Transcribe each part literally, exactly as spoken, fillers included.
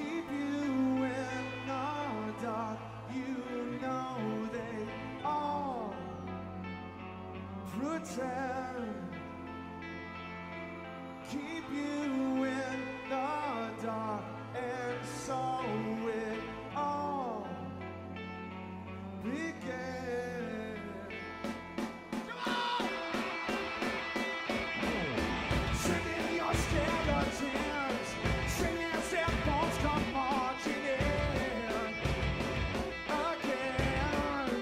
keep you in the dark. You know they all pretend. Keep you in the dark, and so it all began. Come on! Singing your skeletons, singing as their bones come marching in again.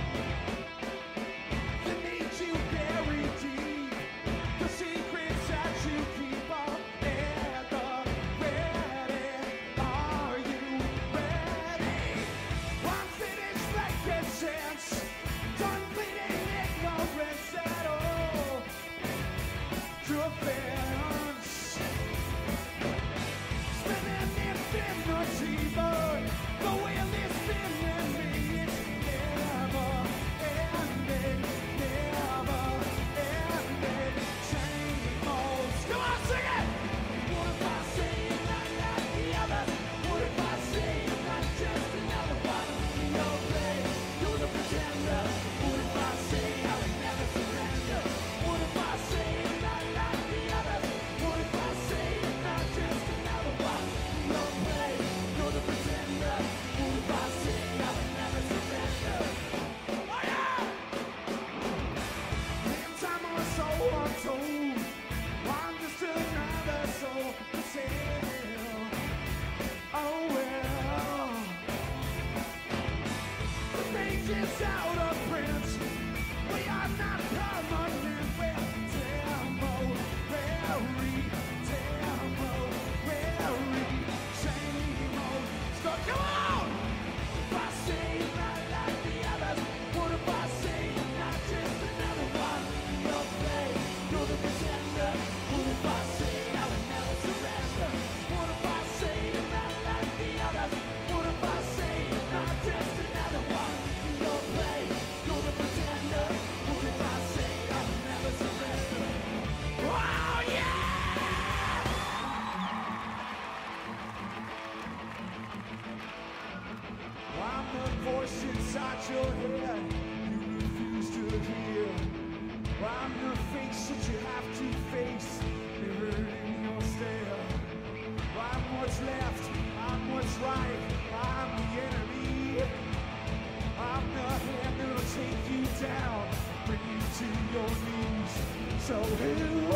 They need you buried deep, the secrets that you keep up at the ready. Are you ready? One finished frankincense, done bleeding ignorance at all. Defense, spinning infinity, but the wheel is spinning me. It's never ending, never ending. Same old. Come on, sing it! What if I say you're not like the others? What if I say you're not just another one in your play? You're the pretender. What if I say I would never surrender? What if I say you're not like the others? What if I say you're not just another one in your play? You're the pretender. What if I say I would never surrender? Oh yeah! In time or so untold, I'm just another soul to sail. Oh well, the page is out of print. We are not permanent. We're temporary, temporary, same old stuff. Come on! If I say you're not like the others, what if I say you're not just another one in your play? You're the pretender. What if I say I would never surrender? What if I say you're not like the others? What if I say you're not just another one in your play? You're the pretender. What if I say I would never surrender? Oh yeah! I'm the voice inside your head you refuse to hear. I'm the face that you have to face, mirrored in your stare. I'm what's left, I'm what's right, I'm the enemy. I'm the hand that'll take you down, bring you to your knees. So who